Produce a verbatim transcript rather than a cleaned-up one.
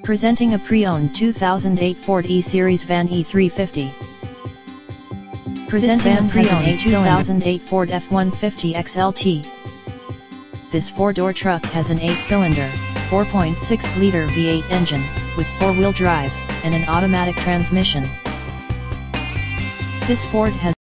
Presenting a pre-owned two thousand eight Ford E-Series van E three fifty. Presenting a pre-owned two thousand eight Ford F one fifty X L T. This four-door truck has an eight-cylinder, four point six liter V eight engine, with four-wheel drive, and an automatic transmission. This Ford has